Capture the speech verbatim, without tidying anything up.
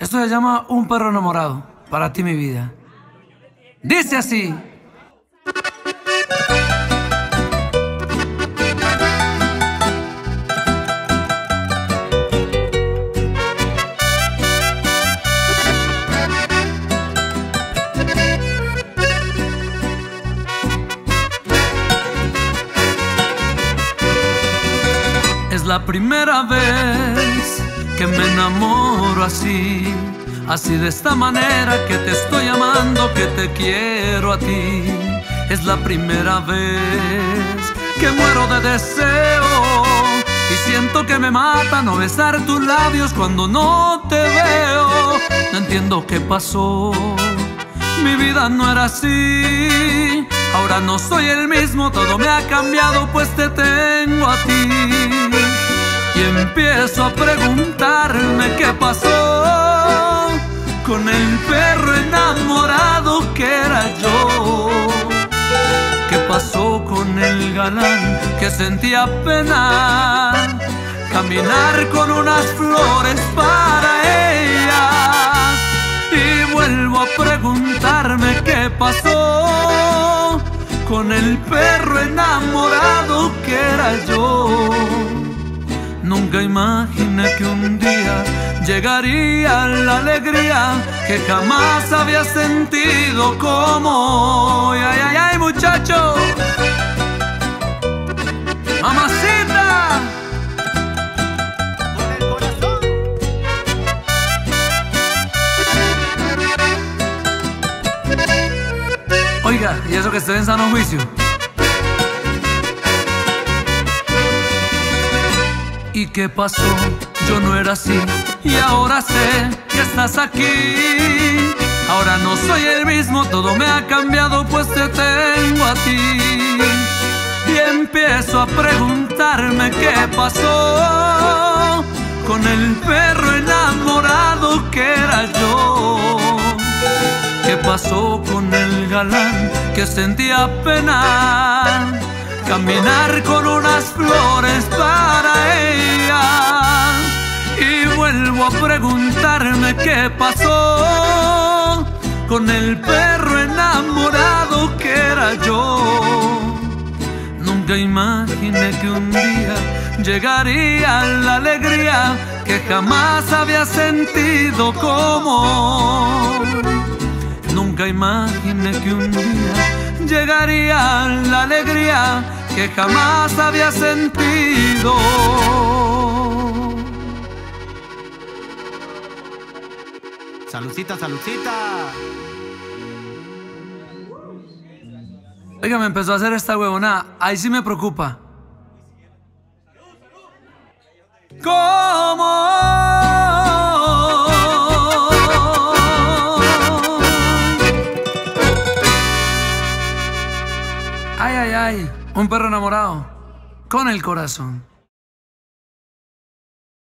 Esto se llama Un perro enamorado, para ti mi vida. Dice así. Es la primera vez que me enamoro así, así de esta manera que te estoy amando, que te quiero a ti. Es la primera vez que muero de deseo y siento que me mata no besar tus labios cuando no te veo. No entiendo qué pasó, mi vida no era así. Ahora no soy el mismo, todo me ha cambiado, pues te tengo a ti. Y empiezo a preguntarme qué pasó con el perro enamorado que era yo. ¿Qué pasó con el galán que sentía pena caminar con unas flores para ellas? Y vuelvo a preguntarme qué pasó con el perro enamorado que era yo. Nunca imaginé que un día llegaría la alegría que jamás había sentido como hoy. ¡Ay, ay, ay, muchacho! ¡Mamacita! Con el corazón. Oiga, ¿y eso que estoy en sano juicio? ¿Y qué pasó? Yo no era así y ahora sé que estás aquí. Ahora no soy el mismo, todo me ha cambiado, pues te tengo a ti. Y empiezo a preguntarme qué pasó con el perro enamorado que era yo. ¿Qué pasó con el galán que sentía pena caminar con unas flores para ella? Y vuelvo a preguntarme qué pasó con el perro enamorado que era yo. Nunca imaginé que un día llegaría la alegría que jamás había sentido como hoy. Nunca imaginé que un día llegaría la alegría que jamás había sentido. Saludcita, saludcita. Oiga, me empezó a hacer esta huevona. Ahí sí me preocupa. ¿Cómo? Ay, ay, ay. Un perro enamorado con el corazón.